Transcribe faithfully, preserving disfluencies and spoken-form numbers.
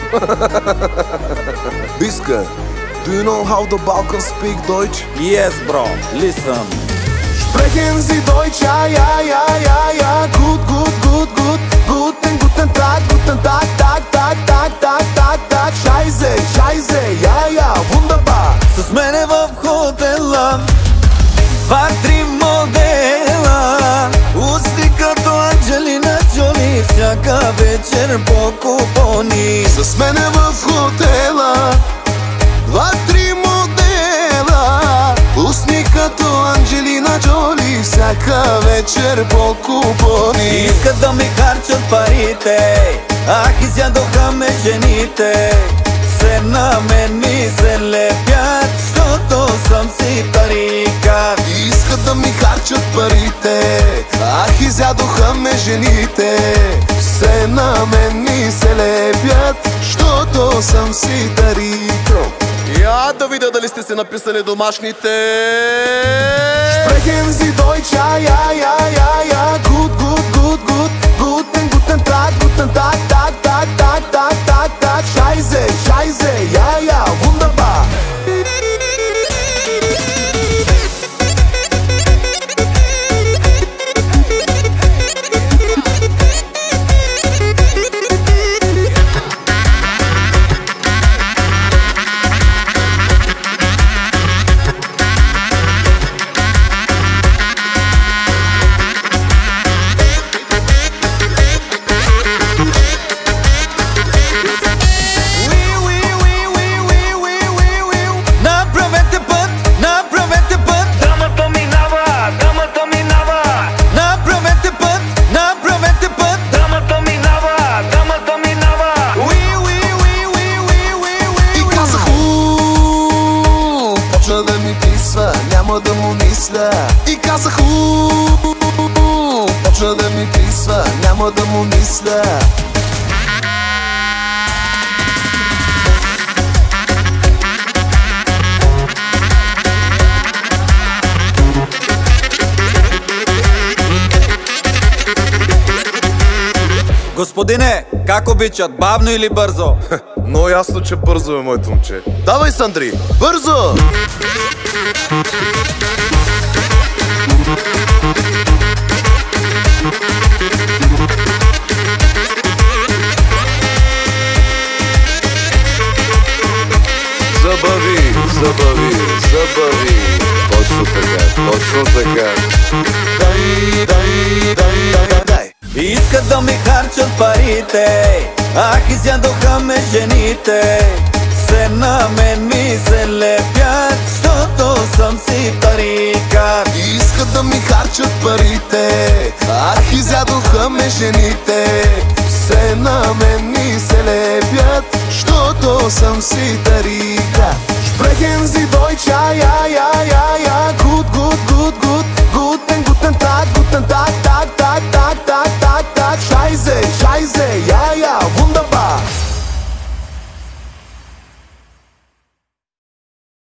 Biska, do you know how the Balkans speak Deutsch? Yes, bro, listen. Sprechen Sie Deutsch, ja, ja, ja, ja, ja. Gut, gut, gut, gut. Guten, guten Tag, guten Tag, Tag, Tag, Tag, Tag, Tag, Tag. Scheiße, scheiße, ja, ja, wunderbar. С мене в хотела два-три модела, усти като Анджелина Джоли, всяка вечер по купони. С мене в хотела два-три модела, усни като Анджелина Джоли, всяка вечер по купони. Искат да ми харчат парите, ах, изядоха ме жените. Се на мен ми се лепят, защото съм си тарикат. Искат да ми харчат парите, ах, изядоха ме жените. Все на мен ми се лепят, защото съм си тарикал. Я да видя дали сте се написали домашните. Sprechen Sie Deutsch, ja, ja, ja, ja, ja. Gut, gut, gut, gut. Guten, guten Tag, guten Tag, Tag, Tag, Tag, Tag, Tag, Tag. Scheiße, scheiße, ja, ja, wunderbar. Да ми писва, няма да му мисля. И казах уу, почна да ми писва, няма да му мисля. Господине, как обичат, бавно или бързо? Но ясно, че бързо е, моето момче. Давай, Сандри, бързо! Забави, забави, забави. Точно така, точно така. Дай, дай, дай, дай, дай. Искат да ми харчат парите, ах, изядоха ме жените. Се на мен ми се лепят, защото съм си тарикат. Искат да ми харчат парите, ах, изядоха ме жените. Се на мен ми се лепят, защото съм си тарикат. Sprechen Sie Deutsch, ja, ja, ja, ja.